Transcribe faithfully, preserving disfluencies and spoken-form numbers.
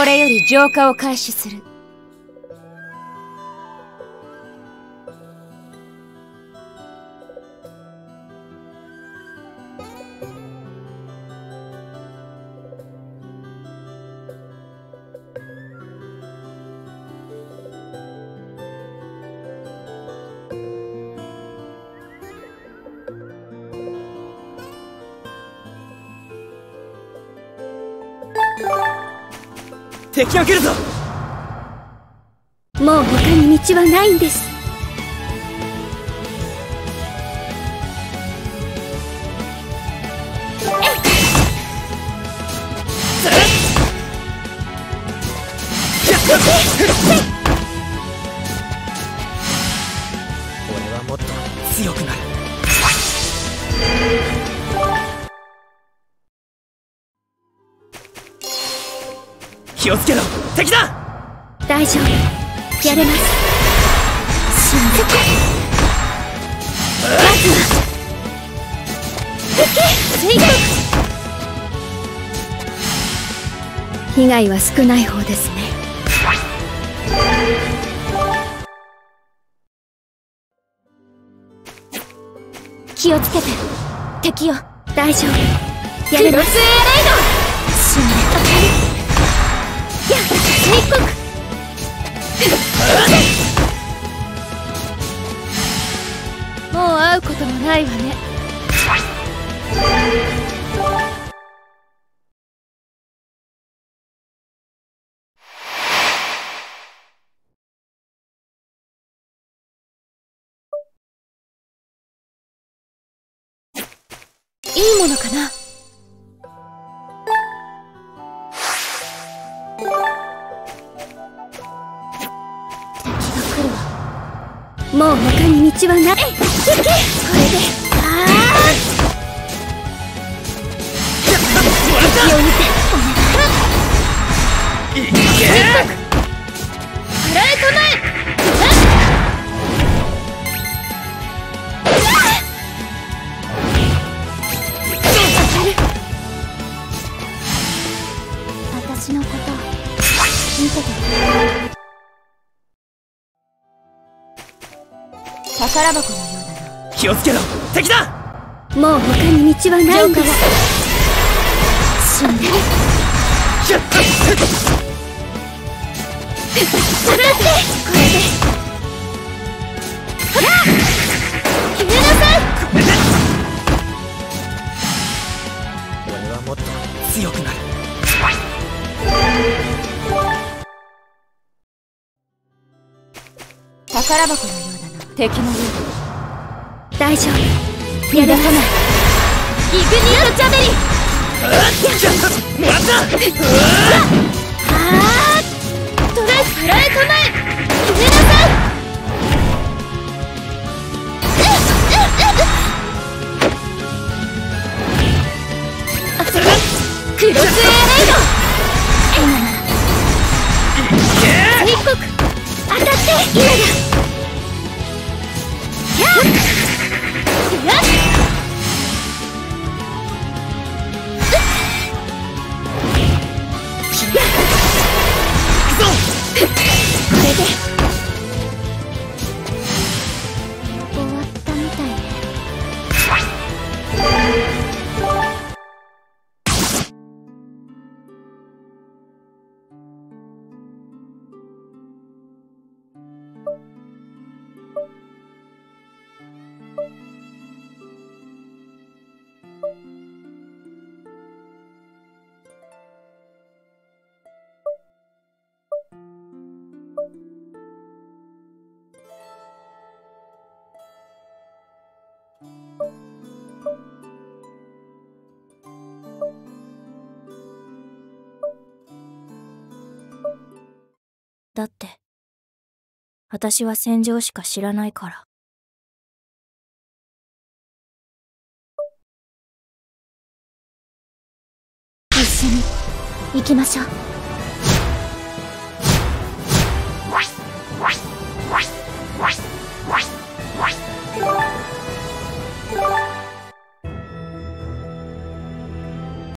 れより浄化を開始する。 敵が来るぞ。 もう他に道はないんです。 俺はもっと強くなる。気をつけろ、敵だ。 大丈夫、やれます。死んでまずは水軍。被害は少ない方ですね。気をつけて、敵よ。大丈夫、やれます。クロスエレイド。死んで当たり。やっ、密告。もう会うこともないわね。いいものかな。もう他に道はない。これで、ああ敵を見てお願い。いけ払え構え。私のこと見ててくれ。宝箱のようだな。 気をつけろ、敵だ。 もう他に道はないんです。死んでる。これでほら決めなさい。 俺はもっと強くなる。 宝箱のようだな。敵のようだ。大丈夫、やるさない。イグニートチャベリ。 もらった。 あートライ、払え構え。決めなさい。クロスエレイド。密告。当たって。今だ。これで終わったみたいね。だって私は戦場しか知らないから。一緒に行きましょう。